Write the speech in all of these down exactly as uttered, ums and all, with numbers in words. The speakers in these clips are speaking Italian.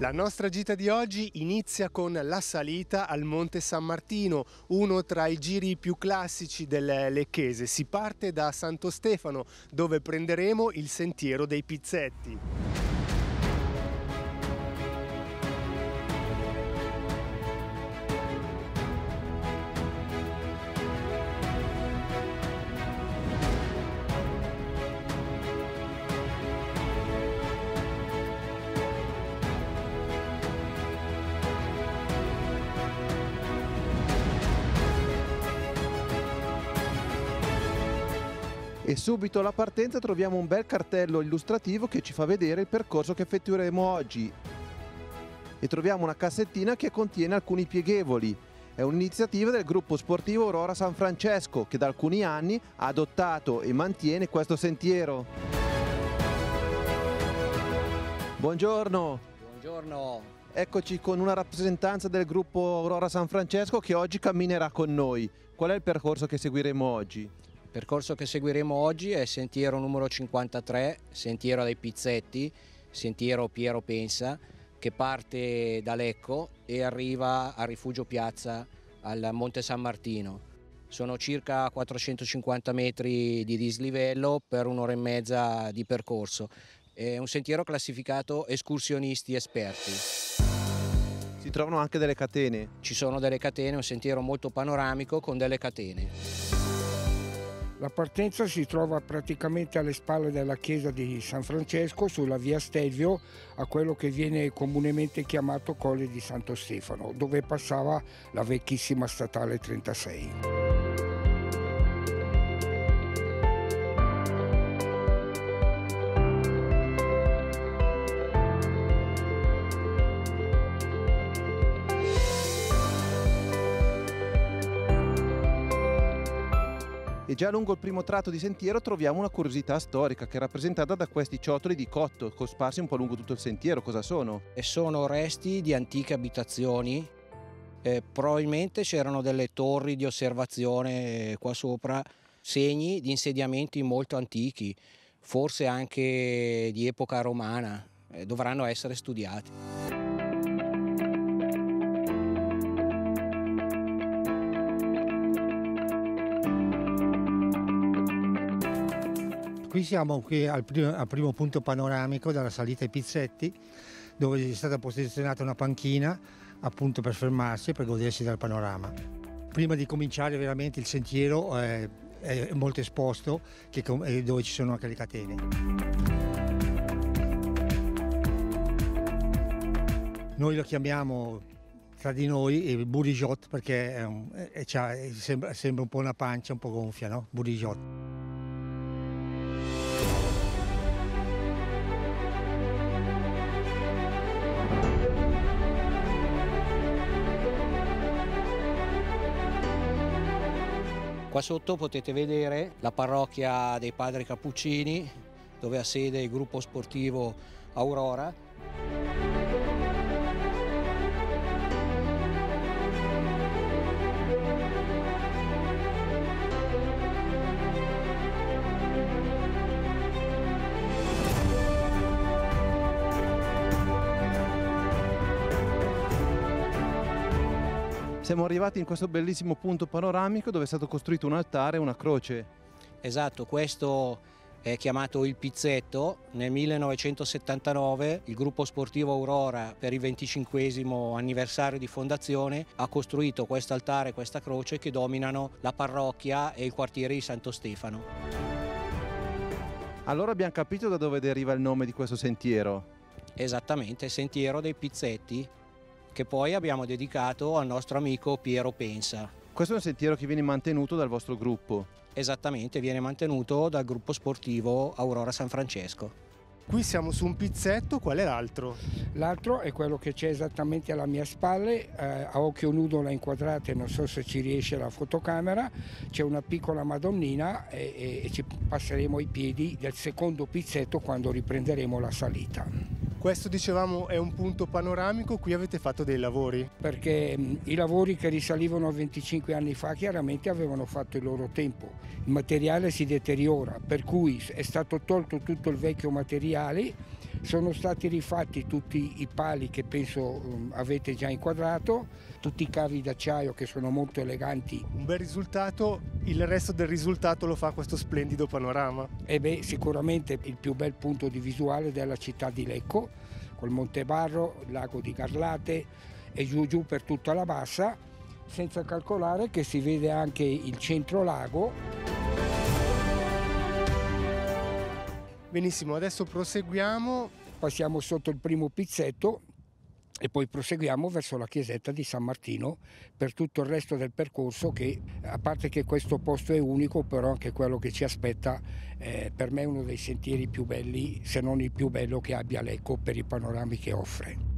La nostra gita di oggi inizia con la salita al Monte San Martino, uno tra i giri più classici del Lecchese. Si parte da Santo Stefano, dove prenderemo il sentiero dei Pizzetti. E subito alla partenza troviamo un bel cartello illustrativo che ci fa vedere il percorso che effettueremo oggi. E troviamo una cassettina che contiene alcuni pieghevoli. È un'iniziativa del gruppo sportivo Aurora San Francesco che da alcuni anni ha adottato e mantiene questo sentiero. Buongiorno! Buongiorno! Eccoci con una rappresentanza del gruppo Aurora San Francesco che oggi camminerà con noi. Qual è il percorso che seguiremo oggi? Il percorso che seguiremo oggi è il sentiero numero cinquantatré, sentiero dei Pizzetti, sentiero Piero Pensa, che parte da Lecco e arriva a Rifugio Piazza al Monte San Martino. Sono circa quattrocentocinquanta metri di dislivello per un'ora e mezza di percorso. È un sentiero classificato escursionisti esperti. Si trovano anche delle catene? Ci sono delle catene, un sentiero molto panoramico con delle catene. La partenza si trova praticamente alle spalle della chiesa di San Francesco, sulla via Stelvio, a quello che viene comunemente chiamato Colle di Santo Stefano, dove passava la vecchissima statale trentasei. E già lungo il primo tratto di sentiero troviamo una curiosità storica che è rappresentata da questi ciottoli di cotto cosparsi un po' lungo tutto il sentiero. Cosa sono? E sono resti di antiche abitazioni, eh, probabilmente c'erano delle torri di osservazione qua sopra, segni di insediamenti molto antichi, forse anche di epoca romana, eh, dovranno essere studiati. Qui siamo qui al primo, al primo punto panoramico della salita ai Pizzetti, dove è stata posizionata una panchina appunto per fermarsi e per godersi del panorama. Prima di cominciare veramente il sentiero eh, è molto esposto, che, dove ci sono anche le catene. Noi lo chiamiamo tra di noi il Bourigeotte perché è un, è, è, sembra, sembra un po' una pancia un po' gonfia, no? Bourigeotte. Qua sotto potete vedere la parrocchia dei Padri Cappuccini, dove ha sede il gruppo sportivo Aurora. Siamo arrivati in questo bellissimo punto panoramico dove è stato costruito un altare e una croce. Esatto, questo è chiamato il Pizzetto. Nel millenovecentosettantanove il gruppo sportivo Aurora, per il venticinquesimo anniversario di fondazione, ha costruito questo altare e questa croce che dominano la parrocchia e il quartiere di Santo Stefano. Allora abbiamo capito da dove deriva il nome di questo sentiero. Esattamente, sentiero dei Pizzetti, che poi abbiamo dedicato al nostro amico Piero Pensa. Questo è un sentiero che viene mantenuto dal vostro gruppo? Esattamente, viene mantenuto dal gruppo sportivo Aurora San Francesco. Qui siamo su un pizzetto, qual è l'altro? L'altro è quello che c'è esattamente alle mie spalle, eh, a occhio nudo la inquadrate, non so se ci riesce la fotocamera, c'è una piccola Madonnina e, e, e ci passeremo i piedi del secondo pizzetto quando riprenderemo la salita. Questo, dicevamo, è un punto panoramico, qui avete fatto dei lavori? Perché mh, i lavori che risalivano a venticinque anni fa chiaramente avevano fatto il loro tempo. Il materiale si deteriora, per cui è stato tolto tutto il vecchio materiale, sono stati rifatti tutti i pali che penso um, avete già inquadrato, tutti i cavi d'acciaio che sono molto eleganti. Un bel risultato, il resto del risultato lo fa questo splendido panorama. E beh, sicuramente il più bel punto di visuale della città di Lecco, col Monte Barro, il lago di Garlate e giù giù per tutta la bassa, senza calcolare che si vede anche il centro lago. Benissimo, adesso proseguiamo. Passiamo sotto il primo pizzetto e poi proseguiamo verso la chiesetta di San Martino per tutto il resto del percorso che, a parte che questo posto è unico, però anche quello che ci aspetta eh, per me è uno dei sentieri più belli, se non il più bello che abbia Lecco per i panorami che offre.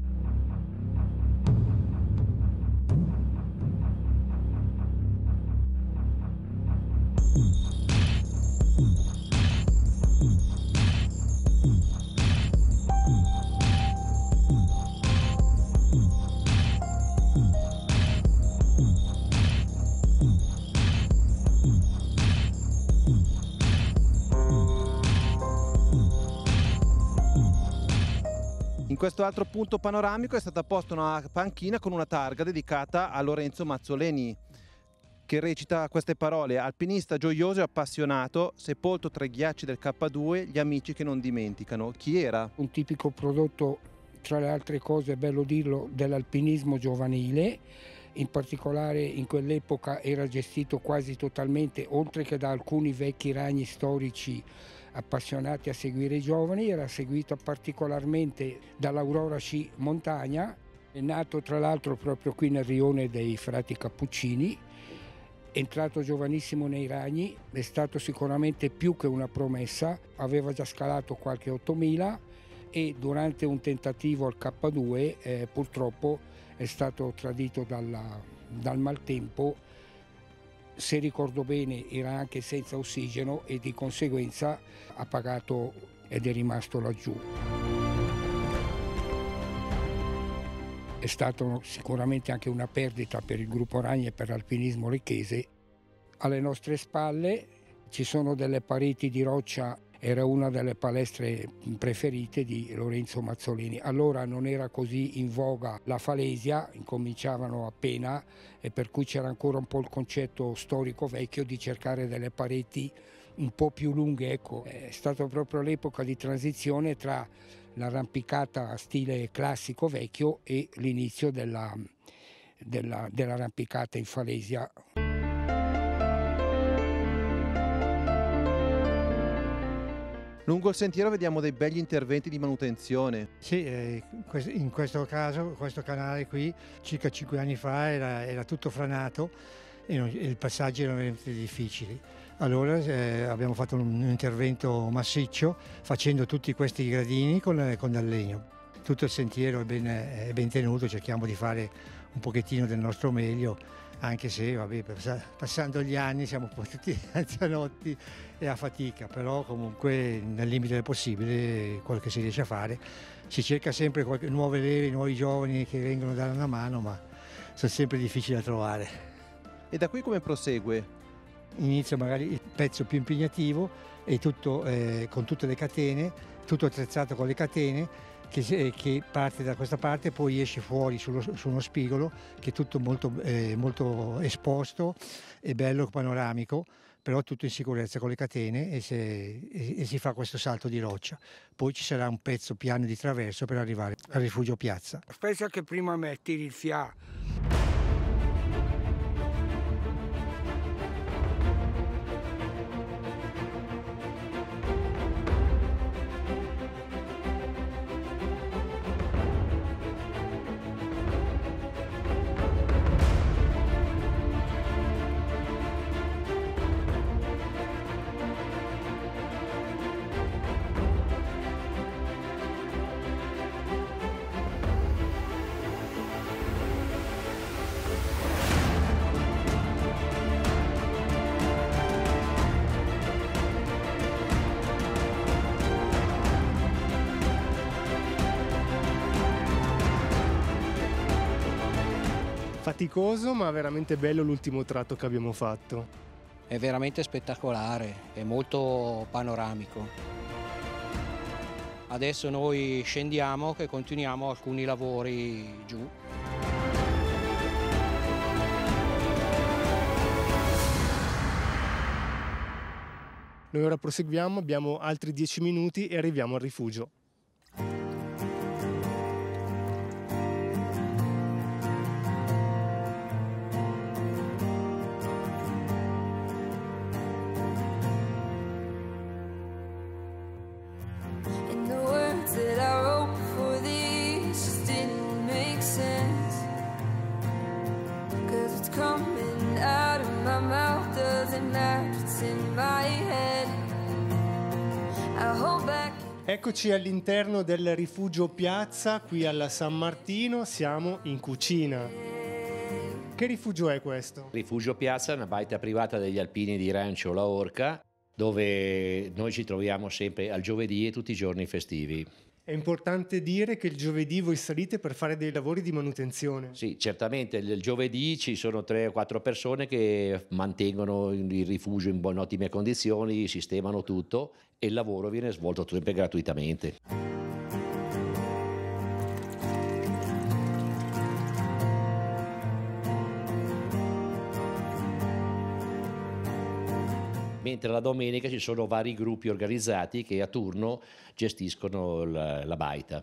In questo altro punto panoramico è stata posta una panchina con una targa dedicata a Lorenzo Mazzoleni, che recita queste parole: alpinista gioioso e appassionato, sepolto tra i ghiacci del K due, gli amici che non dimenticano. Chi era? Un tipico prodotto, tra le altre cose, è bello dirlo, dell'alpinismo giovanile. In particolare in quell'epoca era gestito quasi totalmente, oltre che da alcuni vecchi ragni storici appassionati a seguire i giovani, era seguito particolarmente dall'Aurora Sci Montagna, è nato tra l'altro proprio qui nel rione dei frati Cappuccini, entrato giovanissimo nei ragni, è stato sicuramente più che una promessa, aveva già scalato qualche ottomila e durante un tentativo al K due eh, purtroppo è stato tradito dalla, dal maltempo. Se ricordo bene era anche senza ossigeno e di conseguenza ha pagato ed è rimasto laggiù. È stata sicuramente anche una perdita per il gruppo Ragni e per l'alpinismo lecchese. Alle nostre spalle ci sono delle pareti di roccia, era una delle palestre preferite di Lorenzo Mazzoleni. Allora non era così in voga la falesia, incominciavano appena, e per cui c'era ancora un po' il concetto storico vecchio di cercare delle pareti un po' più lunghe. Ecco, è stata proprio l'epoca di transizione tra l'arrampicata stile classico vecchio e l'inizio della, della, dell'arrampicata in falesia. Lungo il sentiero vediamo dei begli interventi di manutenzione. Sì, eh, in questo caso, questo canale qui, circa cinque anni fa era, era tutto franato e non, il passaggio era veramente difficili. Allora eh, abbiamo fatto un, un intervento massiccio facendo tutti questi gradini con, con del legno. Tutto il sentiero è ben, è ben tenuto, cerchiamo di fare un pochettino del nostro meglio, anche se vabbè, passando gli anni siamo un po' tutti anzianotti e a fatica, però comunque nel limite del possibile quello che si riesce a fare. Si cerca sempre qualche, nuove leve, nuovi giovani che vengono a dare una mano, ma sono sempre difficili da trovare. E da qui come prosegue? Inizia magari il pezzo più impegnativo e tutto eh, con tutte le catene, tutto attrezzato con le catene, Che, che parte da questa parte e poi esce fuori sullo, su uno spigolo che è tutto molto, eh, molto esposto e bello, panoramico, però tutto in sicurezza con le catene e, se, e, e si fa questo salto di roccia. Poi ci sarà un pezzo piano di traverso per arrivare al rifugio Piazza. Aspetta che prima me tiri il fiato. Faticoso ma veramente bello l'ultimo tratto che abbiamo fatto. È veramente spettacolare, è molto panoramico. Adesso noi scendiamo che continuiamo alcuni lavori giù. Noi ora proseguiamo, abbiamo altri dieci minuti e arriviamo al rifugio. Eccoci all'interno del rifugio Piazza, qui alla San Martino, siamo in cucina. Che rifugio è questo? Rifugio Piazza è una baita privata degli alpini di Rancio La Orca, dove noi ci troviamo sempre al giovedì e tutti i giorni festivi. È importante dire che il giovedì voi salite per fare dei lavori di manutenzione. Sì, certamente il giovedì ci sono tre o quattro persone che mantengono il rifugio in buone ottime condizioni, sistemano tutto e il lavoro viene svolto sempre gratuitamente. Mentre la domenica ci sono vari gruppi organizzati che a turno gestiscono la, la baita.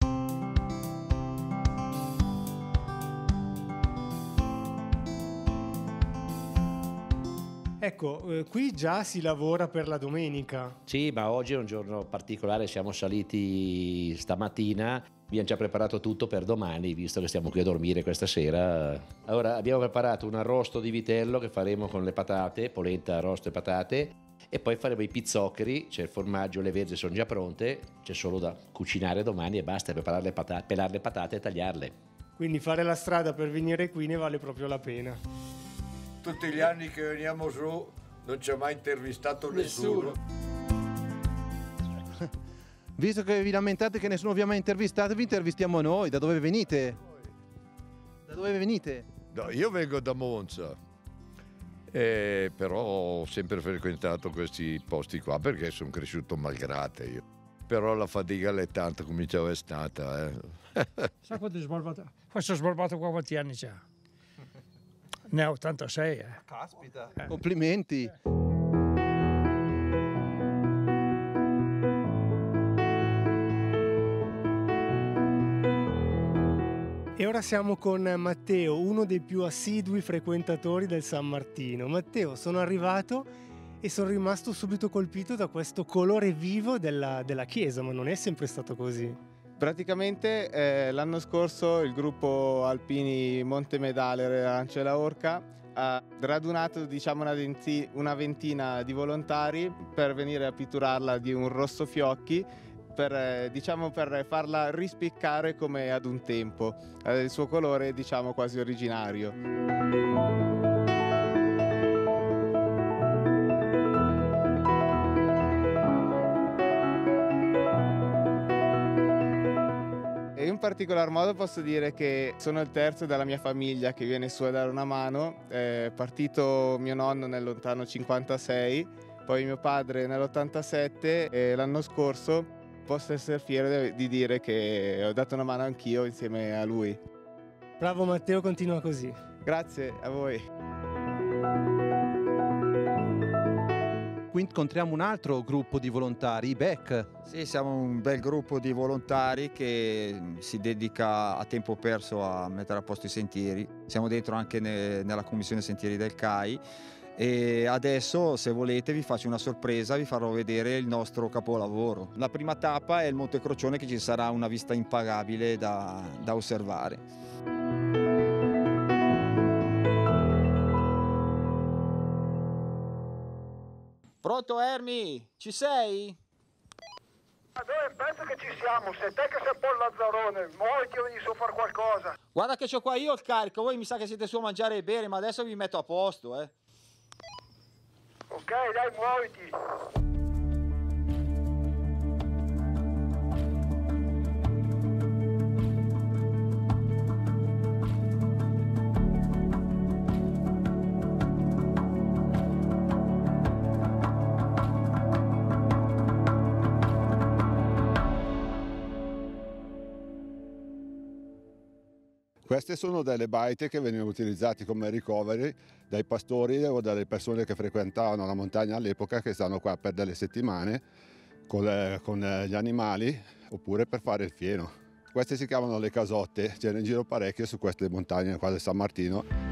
Ecco, eh, qui già si lavora per la domenica. Sì, ma oggi è un giorno particolare, siamo saliti stamattina, abbiamo già preparato tutto per domani, visto che stiamo qui a dormire questa sera. Allora abbiamo preparato un arrosto di vitello che faremo con le patate, polenta, arrosto e patate, e poi faremo i pizzoccheri, c'è il formaggio, le verze sono già pronte, c'è solo da cucinare domani e basta, preparare le patate, pelare le patate e tagliarle. Quindi fare la strada per venire qui ne vale proprio la pena. Tutti gli anni che veniamo su non ci ha mai intervistato nessuno. nessuno. Visto che vi lamentate che nessuno vi ha mai intervistato, vi intervistiamo noi. Da dove venite? Da dove venite? No, io vengo da Monza, eh, però ho sempre frequentato questi posti qua perché sono cresciuto malgrate io. Però la fatica è tanta come già è stata. Eh. Sai quanto è sbarbato? Questo è sbarbato qua quanti anni c'ha? Ne ha ottantasei. Eh. Caspita. Eh. Complimenti. E ora siamo con Matteo, uno dei più assidui frequentatori del San Martino. Matteo, sono arrivato e sono rimasto subito colpito da questo colore vivo della, della chiesa, ma non è sempre stato così. Praticamente eh, l'anno scorso il gruppo Alpini Monte Medale Rancio La Orca ha radunato diciamo una, venti, una ventina di volontari per venire a pitturarla di un rosso fiocchi per, eh, diciamo, per farla rispiccare come ad un tempo, eh, il suo colore diciamo quasi originario. In particolar modo posso dire che sono il terzo della mia famiglia che viene su a dare una mano. È partito mio nonno nel lontano cinquantasei, poi mio padre nell'ottantasette e l'anno scorso posso essere fiero di dire che ho dato una mano anch'io insieme a lui. Bravo Matteo, continua così. Grazie a voi. Qui incontriamo un altro gruppo di volontari, i B E C. Sì, siamo un bel gruppo di volontari che si dedica a tempo perso a mettere a posto i sentieri. Siamo dentro anche ne, nella commissione sentieri del C A I e adesso, se volete, vi faccio una sorpresa, vi farò vedere il nostro capolavoro. La prima tappa è il Monte Crocione, che ci sarà una vista impagabile da, da osservare. Pronto Ermi? Ci sei? Ma dove penso che ci siamo? Sei te che sei un po' il lazzarone, muoviti o venire su a fare qualcosa. Guarda che c'ho qua io il carico, voi mi sa che siete su a mangiare e bere, ma adesso vi metto a posto, eh. Ok, dai, muoviti. Queste sono delle baite che venivano utilizzate come ricoveri dai pastori o dalle persone che frequentavano la montagna all'epoca, che stanno qua per delle settimane con, le, con gli animali oppure per fare il fieno. Queste si chiamano le casotte, c'era in giro parecchio su queste montagne qua del San Martino.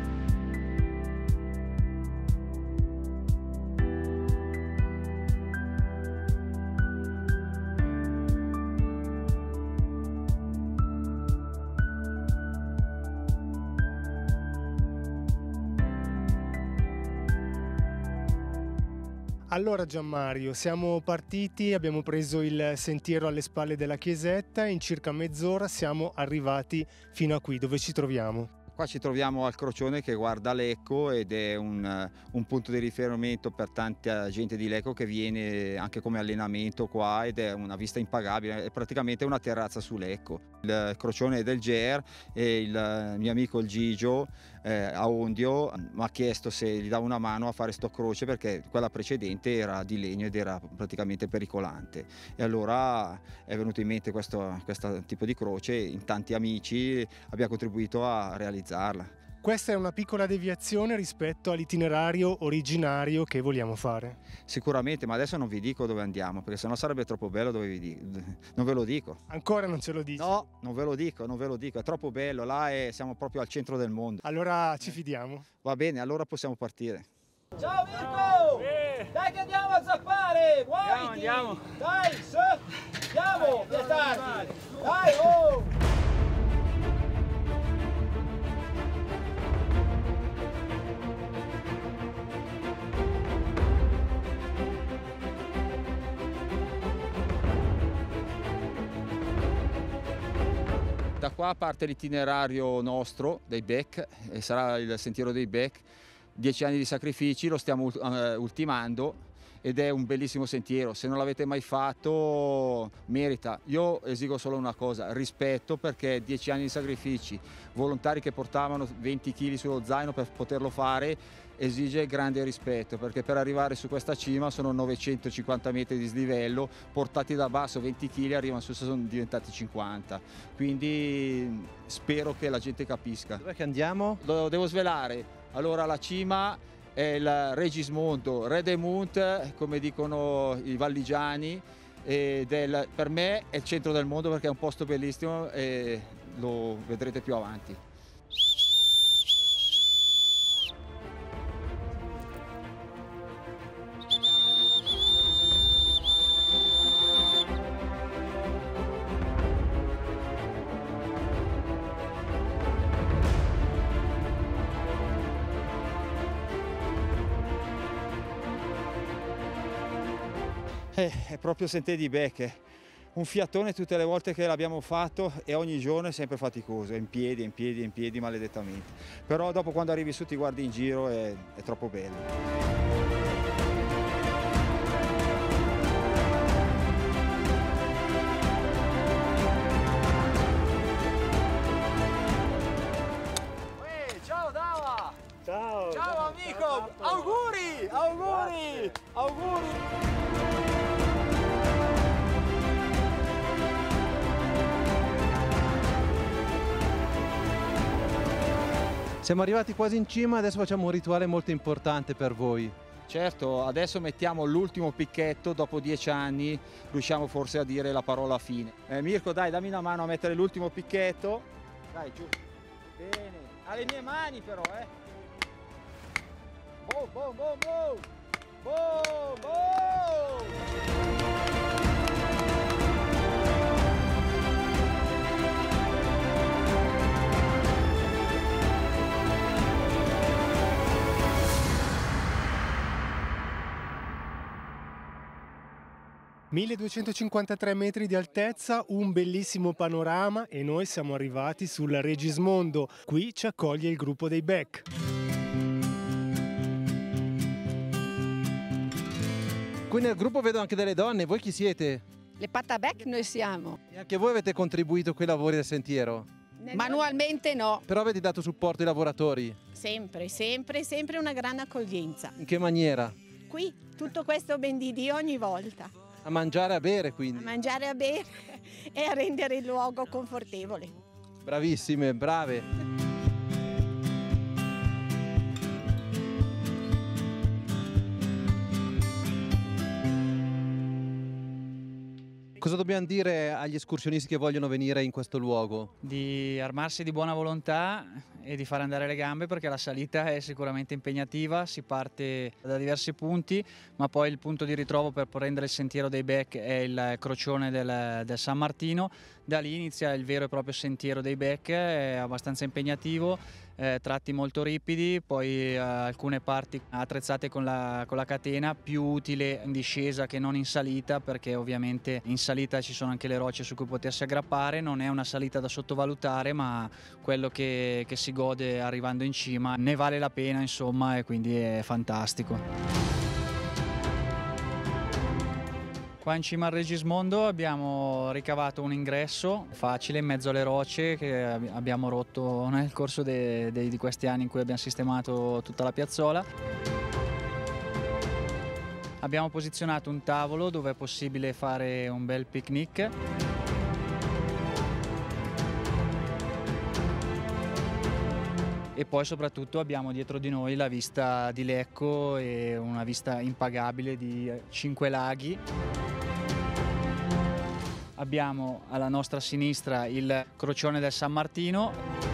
Allora Gianmario, siamo partiti, abbiamo preso il sentiero alle spalle della chiesetta e in circa mezz'ora siamo arrivati fino a qui. Dove ci troviamo? Qua ci troviamo al crocione che guarda Lecco ed è un, un punto di riferimento per tanta gente di Lecco che viene anche come allenamento qua, ed è una vista impagabile, è praticamente una terrazza su Lecco. Il crocione è del G E R e il mio amico il Gigio eh, a Ondio mi ha chiesto se gli davo una mano a fare sto croce, perché quella precedente era di legno ed era praticamente pericolante, e allora è venuto in mente questo, questo tipo di croce. In tanti amici abbiamo contribuito a realizzarla. Questa è una piccola deviazione rispetto all'itinerario originario che vogliamo fare. Sicuramente, ma adesso non vi dico dove andiamo, perché sennò sarebbe troppo bello dove vi dico. Non ve lo dico. Ancora non ce lo dici? No, non ve lo dico, non ve lo dico, è troppo bello, là è, siamo proprio al centro del mondo. Allora ci fidiamo? Va bene, allora possiamo partire. Ciao Mirko! Eh. Dai che andiamo a zappare! Muoviti! Andiamo, andiamo! Dai, su! Andiamo, piatardi! Dai, oh! Da qua parte l'itinerario nostro dei Bec, e sarà il sentiero dei Bec, dieci anni di sacrifici, lo stiamo uh, ultimando ed è un bellissimo sentiero. Se non l'avete mai fatto merita. Io esigo solo una cosa, rispetto, perché dieci anni di sacrifici, volontari che portavano venti chili sullo zaino per poterlo fare, esige grande rispetto, perché per arrivare su questa cima sono novecentocinquanta metri di dislivello, portati da basso venti chili, arrivano su, sono diventati cinquanta, quindi spero che la gente capisca. Dov'è che andiamo? Lo devo svelare. Allora la cima è il Regismondo, Redemont, come dicono i valligiani, ed è il, per me è il centro del mondo, perché è un posto bellissimo e lo vedrete più avanti. È proprio Sentieri di Bec, un fiatone tutte le volte che l'abbiamo fatto, e ogni giorno è sempre faticoso, in piedi, in piedi, in piedi, maledettamente. Però dopo, quando arrivi su, ti guardi in giro, è, è troppo bello. Ciao Dava! Ciao! Ciao amico! Auguri! Auguri! Auguri! Siamo arrivati quasi in cima, adesso facciamo un rituale molto importante per voi. Certo, adesso mettiamo l'ultimo picchetto, dopo dieci anni riusciamo forse a dire la parola fine. Eh, Mirko, dai, dammi una mano a mettere l'ultimo picchetto. Dai, giù. Bene, alle mie mani però, eh. Boom, boom, boom, boom. Boom, boom. milleduecentocinquantatré metri di altezza, un bellissimo panorama, e noi siamo arrivati sul Regismondo. Qui ci accoglie il gruppo dei Bec. Qui nel gruppo vedo anche delle donne, voi chi siete? Le Patabec noi siamo. E anche voi avete contribuito con i lavori del sentiero? Manualmente no. Però avete dato supporto ai lavoratori? Sempre, sempre, sempre una grande accoglienza. In che maniera? Qui tutto questo ben di Dio ogni volta. A mangiare e a bere, quindi? A mangiare e a bere e a rendere il luogo confortevole. Bravissime, brave. Cosa dobbiamo dire agli escursionisti che vogliono venire in questo luogo? Di armarsi di buona volontà e di fare andare le gambe, perché la salita è sicuramente impegnativa, si parte da diversi punti, ma poi il punto di ritrovo per prendere il sentiero dei Bec è il crocione del, del San Martino. Da lì inizia il vero e proprio sentiero dei Bec, è abbastanza impegnativo, eh, tratti molto ripidi, poi eh, alcune parti attrezzate con la, con la catena, più utile in discesa che non in salita, perché ovviamente in salita ci sono anche le rocce su cui potersi aggrappare. Non è una salita da sottovalutare, ma quello che, che si gode arrivando in cima ne vale la pena, insomma, e quindi è fantastico. Qua in cima al Regismondo abbiamo ricavato un ingresso facile in mezzo alle rocce che abbiamo rotto nel corso de, de, di questi anni in cui abbiamo sistemato tutta la piazzola. Abbiamo posizionato un tavolo dove è possibile fare un bel picnic. E poi soprattutto abbiamo dietro di noi la vista di Lecco e una vista impagabile di cinque laghi. Abbiamo alla nostra sinistra il crocione del San Martino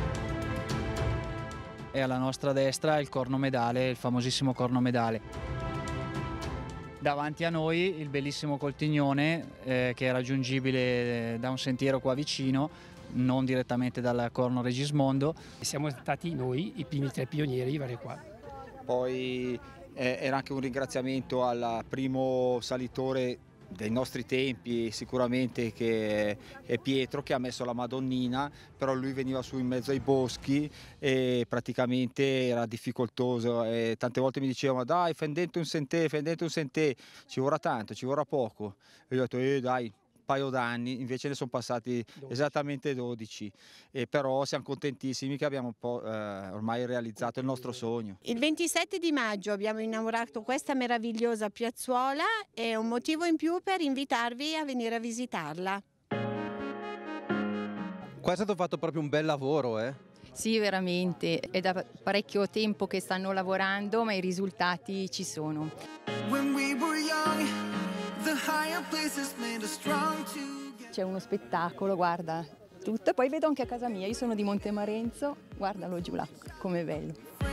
e alla nostra destra il cornomedale, il famosissimo cornomedale. Davanti a noi il bellissimo Coltignone eh, che è raggiungibile da un sentiero qua vicino, non direttamente dal Corno Regismondo. Siamo stati noi i primi tre pionieri vari qua. Poi eh, era anche un ringraziamento al primo salitore dei nostri tempi, sicuramente, che è Pietro, che ha messo la Madonnina, però lui veniva su in mezzo ai boschi e praticamente era difficoltoso e tante volte mi diceva: ma dai, fendente un sentè, fendente un sentè, ci vorrà tanto, ci vorrà poco. E io ho detto eh dai, paio d'anni, invece ne sono passati dodici. Esattamente dodici, e però siamo contentissimi che abbiamo un po', eh, ormai realizzato il nostro sogno. Il ventisette di maggio abbiamo inaugurato questa meravigliosa piazzuola e un motivo in più per invitarvi a venire a visitarla. Qua è stato fatto proprio un bel lavoro, eh? Sì, veramente, è da parecchio tempo che stanno lavorando, ma i risultati ci sono. C'è uno spettacolo, guarda, tutto. E poi vedo anche a casa mia, io sono di Montemarenzo, guardalo giù là, com'è bello.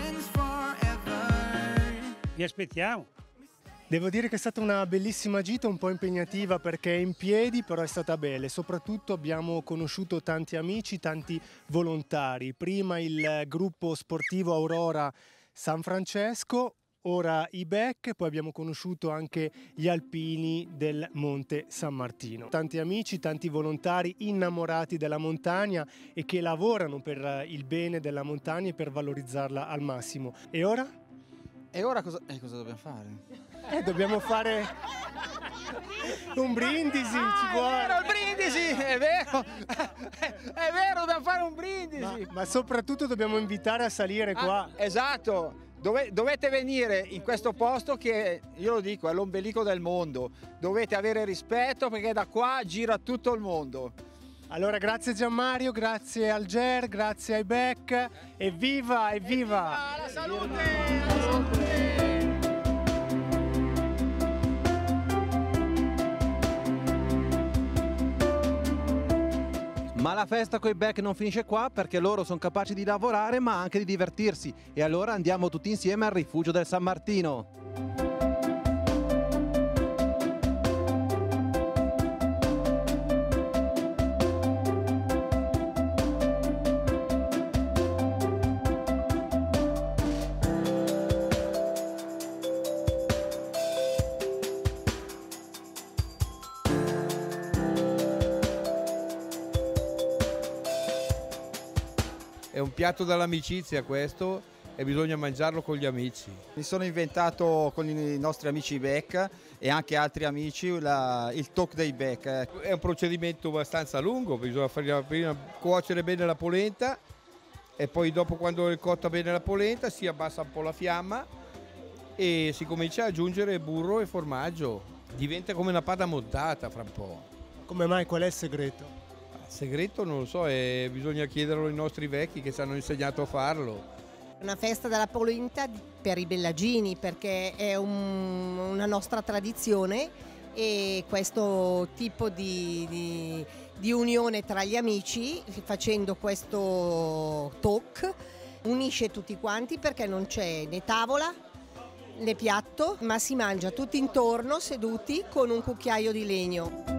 Vi aspettiamo. Devo dire che è stata una bellissima gita, un po' impegnativa perché è in piedi, però è stata bella. E soprattutto abbiamo conosciuto tanti amici, tanti volontari. Prima il gruppo sportivo Aurora San Francesco, ora i Bec, poi abbiamo conosciuto anche gli alpini del Monte San Martino. Tanti amici, tanti volontari innamorati della montagna e che lavorano per il bene della montagna e per valorizzarla al massimo. E ora? E ora cosa, eh, cosa dobbiamo fare? Eh, dobbiamo fare un brindisi, ah, ci vuole. È vero, il brindisi, è vero, è vero, dobbiamo fare un brindisi. Ma, ma soprattutto dobbiamo invitare a salire ah, qua. Esatto. Dove, dovete venire in questo posto che, io lo dico, è l'ombelico del mondo. Dovete avere rispetto perché da qua gira tutto il mondo. Allora grazie Gianmario, grazie al Ger, grazie ai Bec, evviva, evviva! Evviva la salute! La salute! Ma la festa coi Bec non finisce qua, perché loro sono capaci di lavorare ma anche di divertirsi. E allora andiamo tutti insieme al rifugio del San Martino. È un piatto dall'amicizia questo e bisogna mangiarlo con gli amici. Mi sono inventato con i nostri amici Bec e anche altri amici la, il talk dei Bec. È un procedimento abbastanza lungo, bisogna fare prima cuocere bene la polenta e poi dopo, quando è cotta bene la polenta, si abbassa un po' la fiamma e si comincia ad aggiungere burro e formaggio. Diventa come una pata montata fra un po'. Come mai? Qual è il segreto? Il Segreto non lo so, eh, bisogna chiederlo ai nostri vecchi che ci hanno insegnato a farlo. Una festa della polenta per i bellagini, perché è un, una nostra tradizione e questo tipo di, di, di unione tra gli amici, facendo questo talk, unisce tutti quanti perché non c'è né tavola né piatto, ma si mangia tutti intorno seduti con un cucchiaio di legno.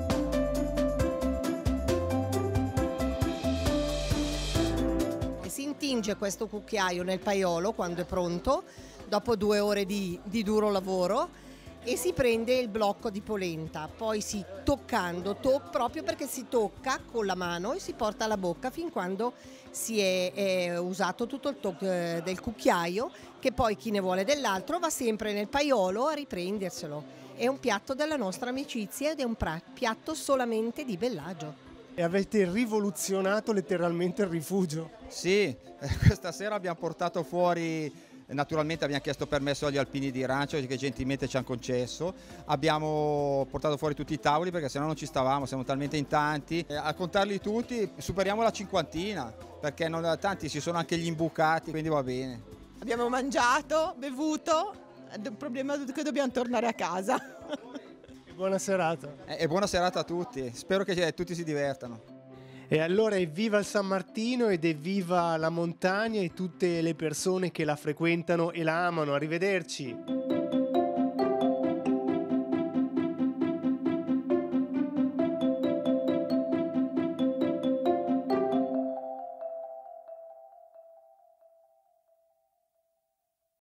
Si intinge questo cucchiaio nel paiolo quando è pronto, dopo due ore di, di duro lavoro, e si prende il blocco di polenta, poi si toccando, to- proprio perché si tocca con la mano e si porta alla bocca fin quando si è, è usato tutto il tocco eh, del cucchiaio, che poi chi ne vuole dell'altro va sempre nel paiolo a riprenderselo. È un piatto della nostra amicizia ed è un pra- piatto solamente di Bellagio. E avete rivoluzionato letteralmente il rifugio. Sì, questa sera abbiamo portato fuori, naturalmente abbiamo chiesto permesso agli alpini di Rancio che gentilmente ci hanno concesso, abbiamo portato fuori tutti i tavoli perché sennò non ci stavamo, siamo talmente in tanti, a contarli tutti superiamo la cinquantina perché non, tanti si sono anche gli imbucati, quindi va bene. Abbiamo mangiato, bevuto, il problema è che dobbiamo tornare a casa. Buona serata. E buona serata a tutti, spero che tutti si divertano. E allora evviva il San Martino ed evviva la montagna e tutte le persone che la frequentano e la amano. Arrivederci.